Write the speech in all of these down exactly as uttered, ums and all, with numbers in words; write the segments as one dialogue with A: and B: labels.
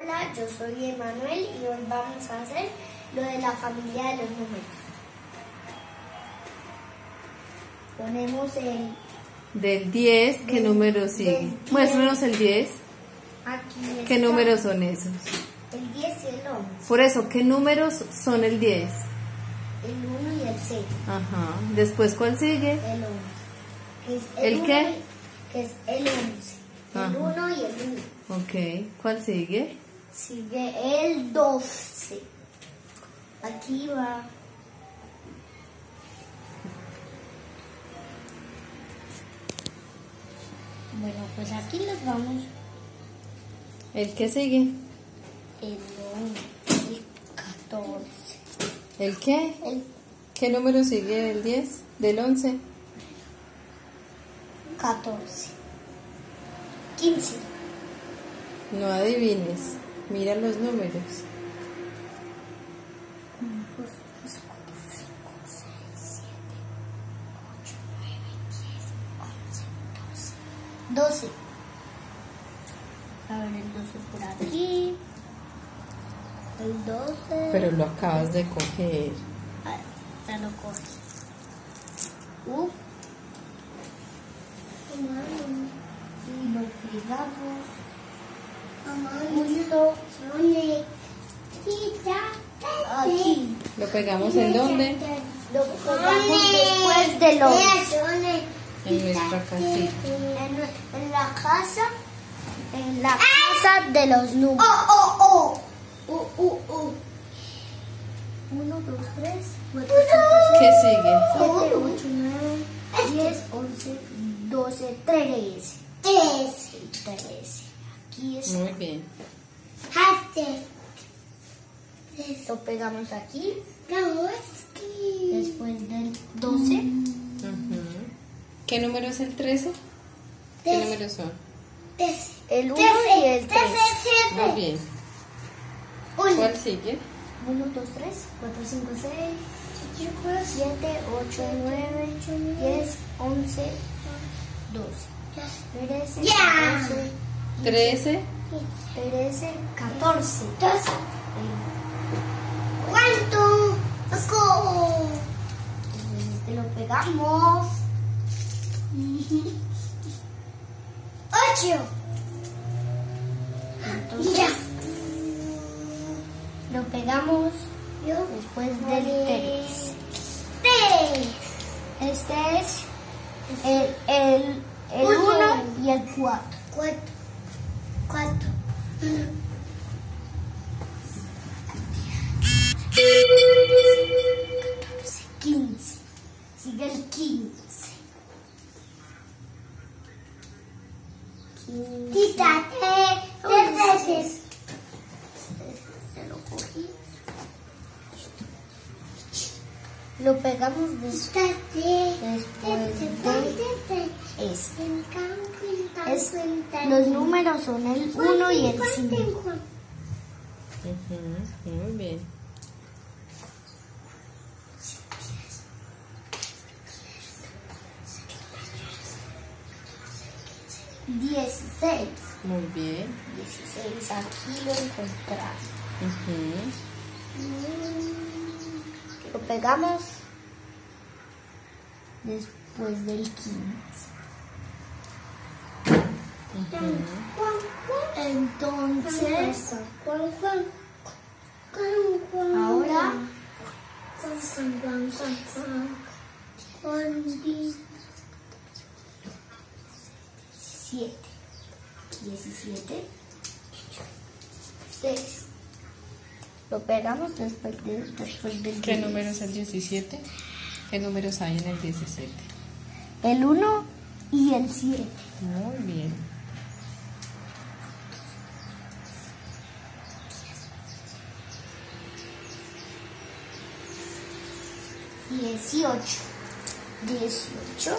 A: Hola, yo soy Emanuel y hoy vamos a hacer lo de la familia de los números. Ponemos el...
B: Del diez, ¿qué
A: del,
B: número sigue? Muéstranos el diez.
A: Aquí está.
B: ¿Qué números son esos?
A: El diez y el once.
B: Por eso, ¿qué números son el diez?
A: El uno y el cero.
B: Ajá. Después, ¿cuál sigue?
A: El once. Que es
B: ¿El
A: uno
B: qué?
A: y- Que es el once. El
B: Ajá.
A: uno y el uno.
B: Ok. ¿Cuál sigue?
A: Sigue el doce. Aquí va. Bueno, pues aquí les vamos
B: ¿El qué sigue?
A: el once, el catorce,
B: ¿El qué?
A: el
B: ¿Qué número sigue del diez? ¿Del once?
A: catorce, quince,
B: No adivines. Mira los números.
A: uno, dos, tres, cuatro, cinco, seis, siete, ocho, nueve, diez, once, doce. doce. A ver, el doce por aquí. El doce.
B: Pero lo acabas de coger.
A: A ver, ya lo cogí. Uh. Y lo pegamos. Justo aquí.
B: ¿Lo pegamos en dónde?
A: Lo pegamos después de los.
B: En nuestra casita.
A: En, en la casa. En la casa de los números. Oh, oh, oh. Uh, uh, uh. Uno, dos, tres, cuatro, cinco,
B: ¿Qué
A: seis,
B: sigue?
A: siete, ocho, nueve, diez, once, doce, trece. Trece. Trece. Aquí está.
B: Muy bien.
A: Lo pegamos aquí. Después del doce.
B: Ujú. ¿Qué número es el trece? ¿Qué
A: Trece.
B: números son?
A: El uno y el tres.
B: Muy bien. ¿Cuál sigue?
A: uno, dos, tres, cuatro, cinco, seis, siete, ocho, nueve, diez, once, doce, trece, catorce,
B: trece.
A: trece, catorce. ¿Cuánto? Este lo pegamos. Ocho. Entonces, lo pegamos después del tres. Este es el, el, el uno y el cuatro. Cuatro. Cuatro. catorce, quince. Sigue el quince. Quítate. Te lo cogí. Lo pegamos después, después de este. Es, los números son el uno y el cinco.
B: Ujú. Muy bien.
A: dieciséis.
B: Muy bien.
A: dieciséis, aquí lo encontramos.
B: Ujú.
A: Lo pegamos después del quince. Entonces, ahora diecisiete. diecisiete. seis. Lo pegamos después, de, después del
B: ¿Qué
A: diez.
B: número es el diecisiete? ¿Qué números hay en el diecisiete?
A: El uno y el siete.
B: Muy bien.
A: dieciocho. dieciocho.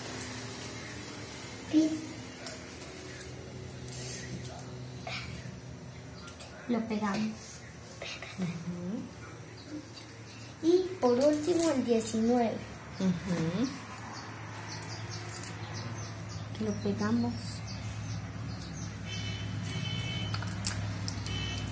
A: Lo pegamos.
B: Ujú.
A: Y por último el diecinueve.
B: Ujú.
A: Lo pegamos.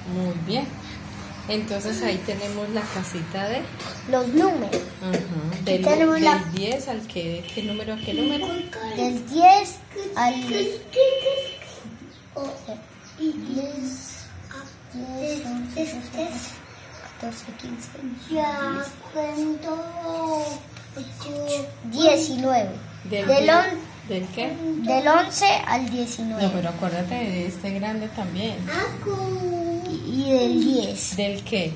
B: Muy bien. Entonces ahí tenemos la casita de
A: los números.
B: Ajá. Del,
A: tenemos
B: del
A: la...
B: diez al que, ¿qué número a qué número?
A: Del diez al diez, catorce, quince, ya cuento diecinueve.
B: ¿Del,
A: del, on,
B: ¿Del qué?
A: Del once al diecinueve.
B: No, pero acuérdate de este grande también.
A: Y, y del diez.
B: ¿Del qué?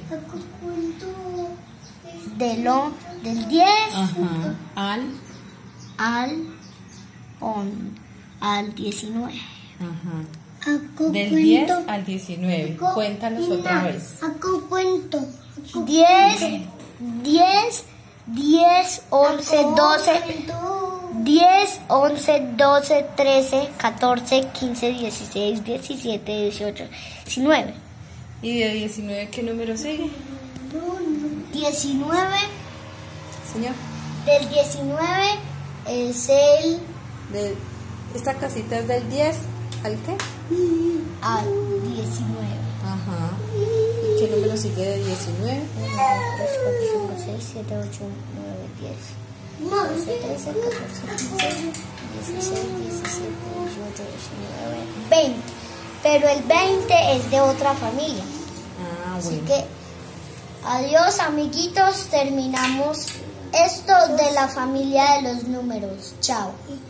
A: Del, on, del diez.
B: Ajá. Al.
A: Al. On, al diecinueve.
B: Ajá. Del diez al diecinueve. Cuéntalos otra vez.
A: Acá cuento. diez, diez, diez, once, doce, diez, once, doce, trece, catorce, quince, dieciséis, diecisiete, dieciocho, diecinueve.
B: ¿Y de diecinueve qué número sigue?
A: diecinueve.
B: Señor.
A: Del diecinueve es el...
B: De, esta casita es del diez al qué?
A: Al diecinueve.
B: Ajá. ¿Y qué número sigue de diecinueve?
A: uno, dos, tres, cuatro, cinco, seis, siete, ocho, nueve, diez, once, trece, catorce, quince, dieciséis, diecisiete, dieciocho, diecinueve, veinte. Pero el veinte es de otra familia.
B: Ah, bueno.
A: Así que, adiós amiguitos, terminamos esto de la familia de los números. Chao.